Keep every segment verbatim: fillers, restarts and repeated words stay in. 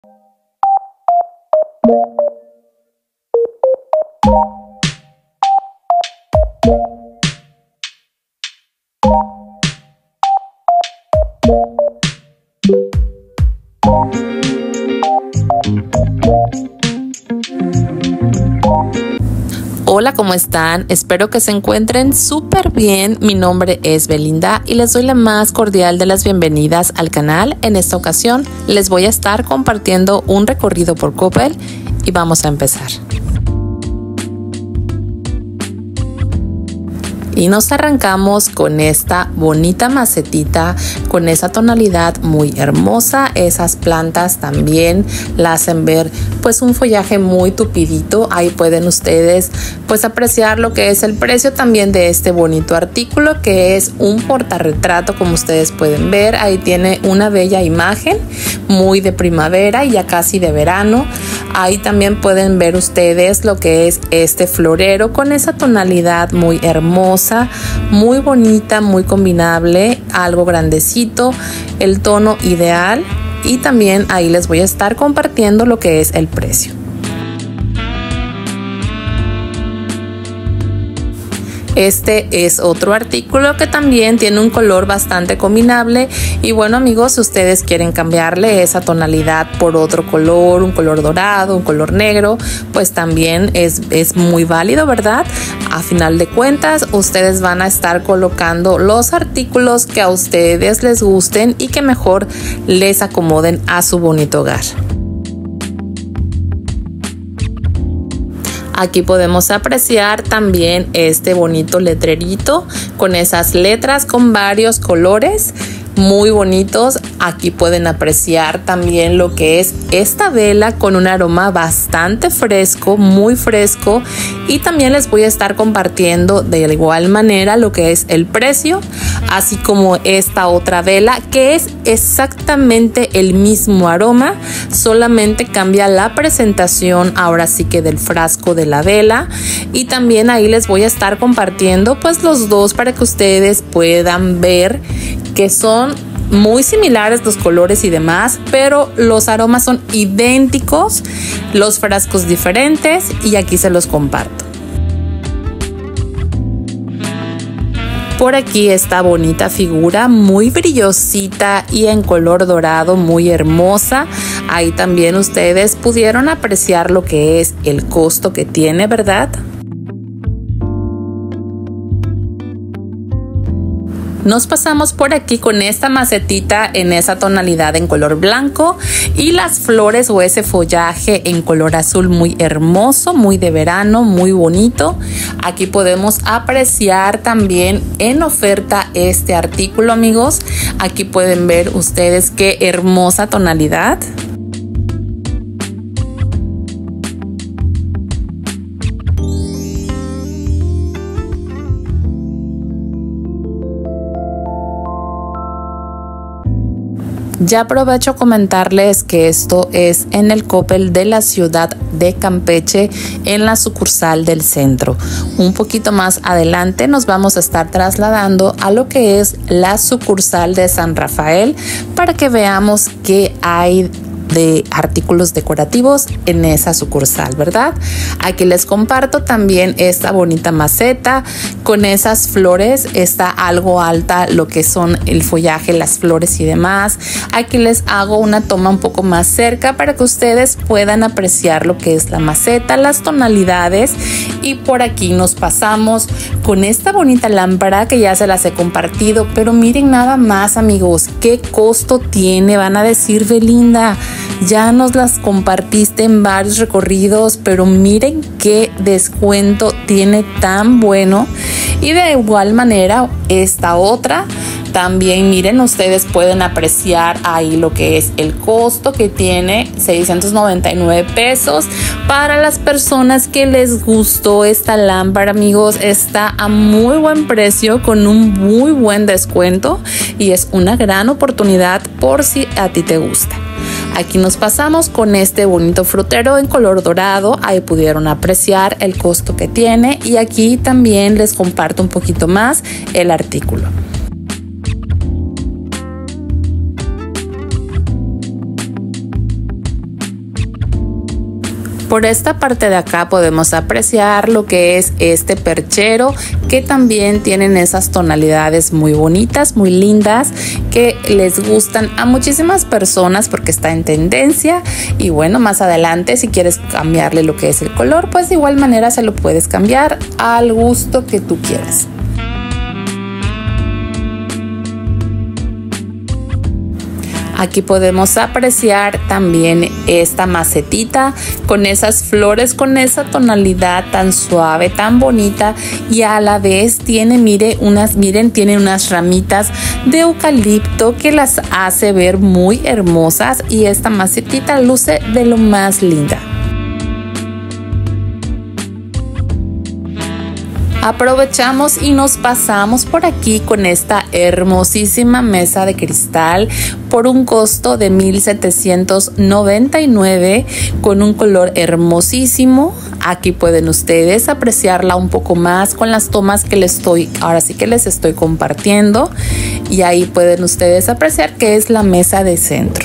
Hola, ¿cómo están? Espero que se encuentren súper bien. Mi nombre es Belinda y les doy la más cordial de las bienvenidas al canal. En esta ocasión les voy a estar compartiendo un recorrido por Coppel y vamos a empezar. Y nos arrancamos con esta bonita macetita, con esa tonalidad muy hermosa. Esas plantas también la hacen ver pues un follaje muy tupidito. Ahí pueden ustedes pues apreciar lo que es el precio también de este bonito artículo, que es un portarretrato, como ustedes pueden ver. Ahí tiene una bella imagen muy de primavera y ya casi de verano. Ahí también pueden ver ustedes lo que es este florero con esa tonalidad muy hermosa, muy bonita, muy combinable, algo grandecito, el tono ideal. Y también ahí les voy a estar compartiendo lo que es el precio. Este es otro artículo que también tiene un color bastante combinable. Y bueno, amigos, si ustedes quieren cambiarle esa tonalidad por otro color, un color dorado, un color negro, pues también es, es muy válido, ¿verdad? A final de cuentas, ustedes van a estar colocando los artículos que a ustedes les gusten y que mejor les acomoden a su bonito hogar. Aquí podemos apreciar también este bonito letrerito con esas letras con varios colores muy bonitos. Aquí pueden apreciar también lo que es esta vela con un aroma bastante fresco, muy fresco. Y también les voy a estar compartiendo de igual manera lo que es el precio, así como esta otra vela que es exactamente el mismo aroma, solamente cambia la presentación ahora sí que del frasco de la vela. Y también ahí les voy a estar compartiendo pues los dos para que ustedes puedan ver que son muy similares los colores y demás, pero los aromas son idénticos, los frascos diferentes, y aquí se los comparto. Por aquí esta bonita figura muy brillosita y en color dorado, muy hermosa. Ahí también ustedes pudieron apreciar lo que es el costo que tiene, ¿verdad? Nos pasamos por aquí con esta macetita en esa tonalidad en color blanco y las flores o ese follaje en color azul muy hermoso, muy de verano, muy bonito. Aquí podemos apreciar también en oferta este artículo, amigos. Aquí pueden ver ustedes qué hermosa tonalidad. Ya aprovecho a comentarles que esto es en el Coppel de la ciudad de Campeche, en la sucursal del centro. Un poquito más adelante nos vamos a estar trasladando a lo que es la sucursal de San Rafael para que veamos qué hay de artículos decorativos en esa sucursal, ¿verdad? Aquí les comparto también esta bonita maceta con esas flores. Está algo alta lo que son el follaje, las flores y demás. Aquí les hago una toma un poco más cerca para que ustedes puedan apreciar lo que es la maceta, las tonalidades. Y por aquí nos pasamos con esta bonita lámpara que ya se las he compartido, pero miren nada más, amigos, qué costo tiene. Van a decir, Belinda, ya nos las compartiste en varios recorridos, pero miren qué descuento tiene tan bueno. Y de igual manera esta otra también, miren, ustedes pueden apreciar ahí lo que es el costo que tiene, seiscientos noventa y nueve pesos. Para las personas que les gustó esta lámpara, amigos, está a muy buen precio con un muy buen descuento y es una gran oportunidad por si a ti te gusta. Aquí nos pasamos con este bonito frutero en color dorado. Ahí pudieron apreciar el costo que tiene y aquí también les comparto un poquito más el artículo. Por esta parte de acá podemos apreciar lo que es este perchero, que también tienen esas tonalidades muy bonitas, muy lindas, que les gustan a muchísimas personas porque está en tendencia. Y bueno, más adelante si quieres cambiarle lo que es el color, pues de igual manera se lo puedes cambiar al gusto que tú quieras. Aquí podemos apreciar también esta macetita con esas flores, con esa tonalidad tan suave, tan bonita, y a la vez tiene, mire, unas, miren, tiene unas ramitas de eucalipto que las hace ver muy hermosas, y esta macetita luce de lo más linda. Aprovechamos y nos pasamos por aquí con esta hermosísima mesa de cristal por un costo de mil setecientos noventa y nueve, con un color hermosísimo. Aquí pueden ustedes apreciarla un poco más con las tomas que les estoy, ahora sí que les estoy compartiendo, y ahí pueden ustedes apreciar que es la mesa de centro.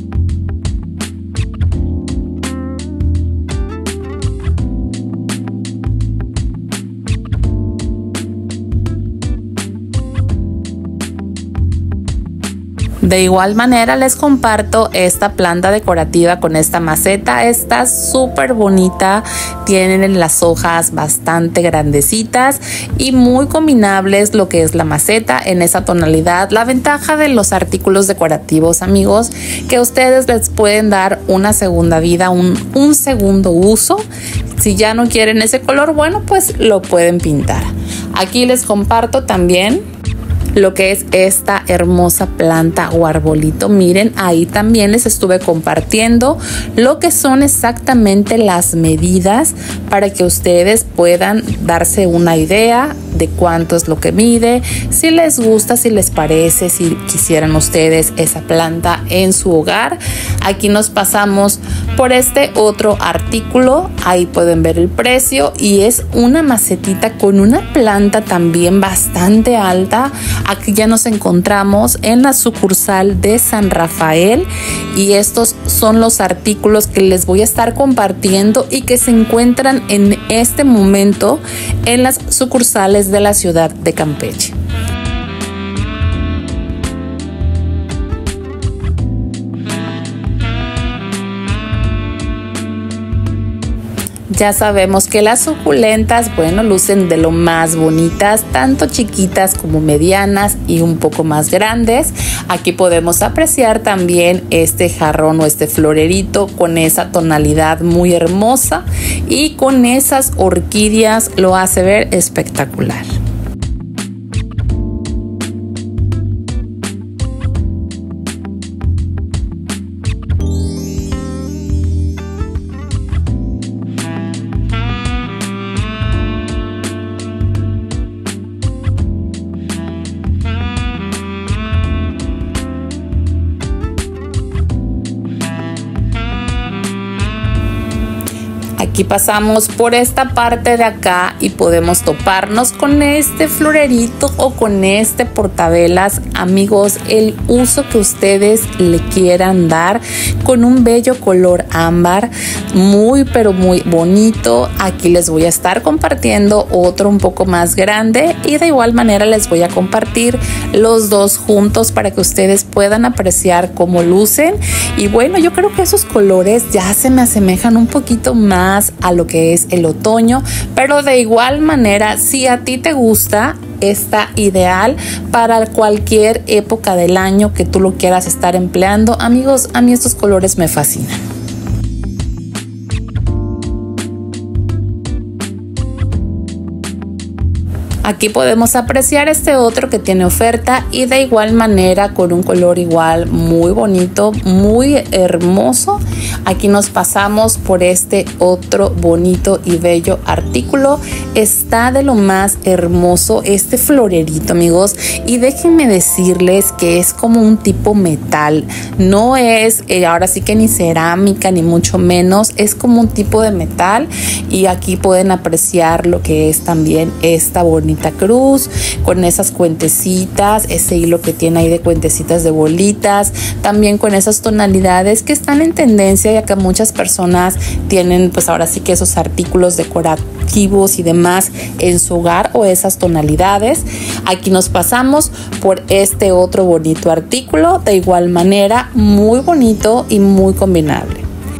De igual manera les comparto esta planta decorativa con esta maceta. Está súper bonita, tienen las hojas bastante grandecitas y muy combinables lo que es la maceta en esa tonalidad. La ventaja de los artículos decorativos, amigos, que ustedes les pueden dar una segunda vida, un, un segundo uso. Si ya no quieren ese color, bueno, pues lo pueden pintar. Aquí les comparto también lo que es esta hermosa planta o arbolito. Miren, ahí también les estuve compartiendo lo que son exactamente las medidas para que ustedes puedan darse una idea de cuánto es lo que mide, si les gusta, si les parece, si quisieran ustedes esa planta en su hogar. Aquí nos pasamos por este otro artículo, ahí pueden ver el precio, y es una macetita con una planta también bastante alta. Aquí ya nos encontramos en la sucursal de San Rafael, y estos son los artículos que les voy a estar compartiendo y que se encuentran en este momento en las sucursales de la ciudad de Campeche. Ya sabemos que las suculentas, bueno, lucen de lo más bonitas, tanto chiquitas como medianas y un poco más grandes. Aquí podemos apreciar también este jarrón o este florerito con esa tonalidad muy hermosa, y con esas orquídeas lo hace ver espectacular. Aquí pasamos por esta parte de acá y podemos toparnos con este florerito o con este portavelas. Amigos, el uso que ustedes le quieran dar, con un bello color ámbar, muy pero muy bonito. Aquí les voy a estar compartiendo otro un poco más grande, y de igual manera les voy a compartir los dos juntos para que ustedes puedan apreciar cómo lucen. Y bueno, yo creo que esos colores ya se me asemejan un poquito más a lo que es el otoño, pero de igual manera, si a ti te gusta, está ideal para cualquier época del año que tú lo quieras estar empleando. Amigos, a mí estos colores me fascinan. Aquí podemos apreciar este otro que tiene oferta, y de igual manera con un color igual muy bonito, muy hermoso. Aquí nos pasamos por este otro bonito y bello artículo. Está de lo más hermoso este florerito, amigos, y déjenme decirles que es como un tipo metal. No es eh, ahora sí que ni cerámica ni mucho menos, es como un tipo de metal. Y aquí pueden apreciar lo que es también esta bonita bonita cruz, con esas cuentecitas, ese hilo que tiene ahí de cuentecitas de bolitas, también con esas tonalidades que están en tendencia, ya que muchas personas tienen pues ahora sí que esos artículos decorativos y demás en su hogar o esas tonalidades. Aquí nos pasamos por este otro bonito artículo, de igual manera muy bonito y muy combinable.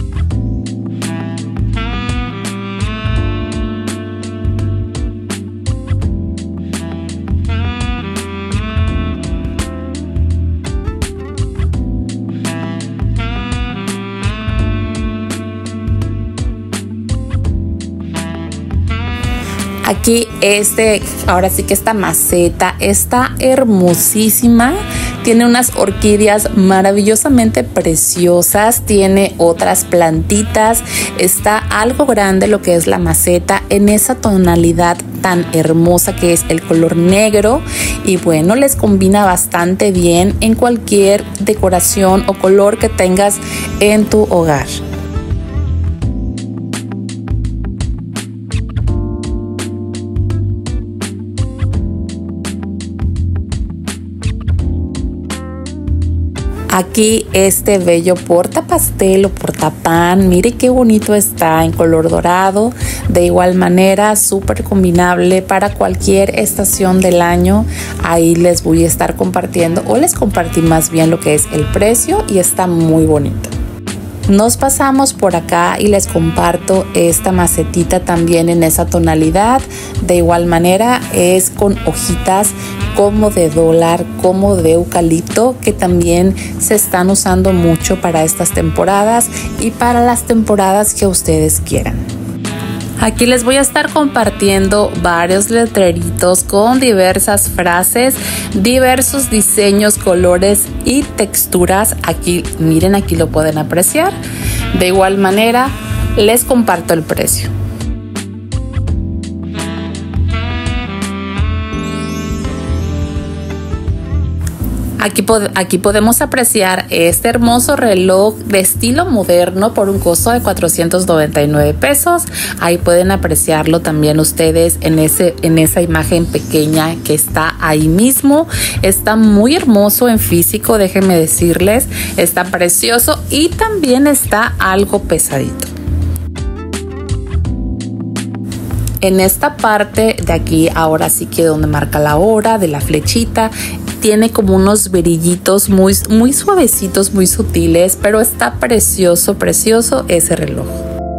Aquí este, ahora sí que esta maceta está hermosísima, tiene unas orquídeas maravillosamente preciosas, tiene otras plantitas, está algo grande lo que es la maceta en esa tonalidad tan hermosa que es el color negro, y bueno, les combina bastante bien en cualquier decoración o color que tengas en tu hogar. Aquí este bello portapastel o portapan, mire qué bonito está en color dorado. De igual manera, súper combinable para cualquier estación del año. Ahí les voy a estar compartiendo, o les compartí más bien lo que es el precio, y está muy bonito. Nos pasamos por acá y les comparto esta macetita también en esa tonalidad. De igual manera es con hojitas como de dólar, como de eucalipto, que también se están usando mucho para estas temporadas y para las temporadas que ustedes quieran. Aquí les voy a estar compartiendo varios letreritos con diversas frases, diversos diseños, colores y texturas. Aquí, miren, aquí lo pueden apreciar. De igual manera, les comparto el precio. Aquí, pod aquí podemos apreciar este hermoso reloj de estilo moderno por un costo de cuatrocientos noventa y nueve pesos. Ahí pueden apreciarlo también ustedes en, ese, en esa imagen pequeña que está ahí mismo. Está muy hermoso en físico, déjenme decirles. Está precioso y también está algo pesadito. En esta parte de aquí, ahora sí que donde marca la hora de la flechita, tiene como unos brillitos muy, muy suavecitos, muy sutiles, pero está precioso, precioso ese reloj.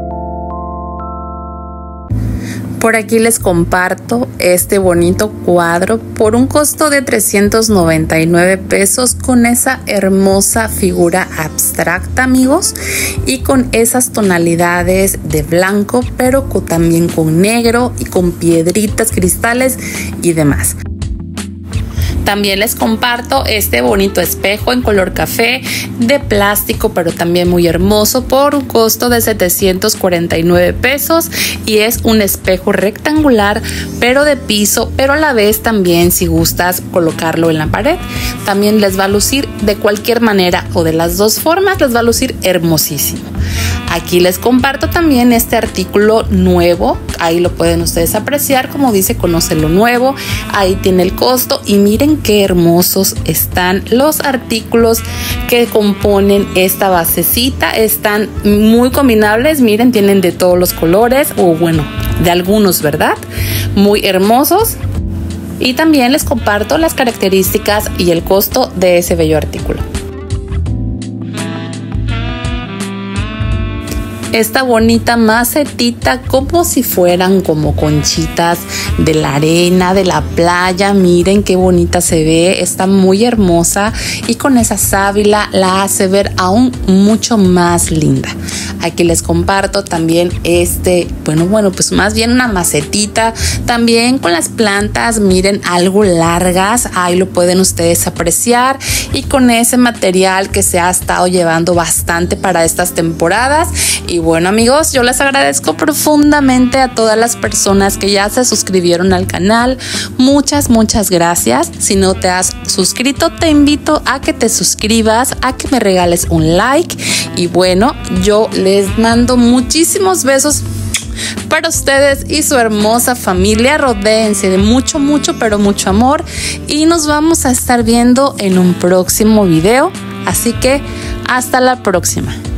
Por aquí les comparto este bonito cuadro por un costo de trescientos noventa y nueve pesos, con esa hermosa figura abstracta, amigos, y con esas tonalidades de blanco, pero con, también con negro y con piedritas, cristales y demás. También les comparto este bonito espejo en color café de plástico, pero también muy hermoso, por un costo de setecientos cuarenta y nueve pesos, y es un espejo rectangular pero de piso, pero a la vez también, si gustas colocarlo en la pared, también les va a lucir de cualquier manera o de las dos formas, les va a lucir hermosísimo. Aquí les comparto también este artículo nuevo, ahí lo pueden ustedes apreciar, como dice, conoce lo nuevo, ahí tiene el costo, y miren qué hermosos están los artículos que componen esta basecita. Están muy combinables, miren, tienen de todos los colores, o bueno, de algunos, ¿verdad? Muy hermosos. Y también les comparto las características y el costo de ese bello artículo. Esta bonita macetita, como si fueran como conchitas de la arena, de la playa. Miren qué bonita se ve, está muy hermosa, y con esa sábila la hace ver aún mucho más linda. Aquí les comparto también este, bueno, bueno, pues más bien una macetita, también con las plantas, miren, algo largas, ahí lo pueden ustedes apreciar, y con ese material que se ha estado llevando bastante para estas temporadas. Y bueno, amigos, yo les agradezco profundamente a todas las personas que ya se suscribieron al canal. Muchas, muchas gracias. Si no te has suscrito, te invito a que te suscribas, a que me regales un like. Y bueno, yo les mando muchísimos besos para ustedes y su hermosa familia. Rodéense de mucho, mucho, pero mucho amor y nos vamos a estar viendo en un próximo video. Así que hasta la próxima.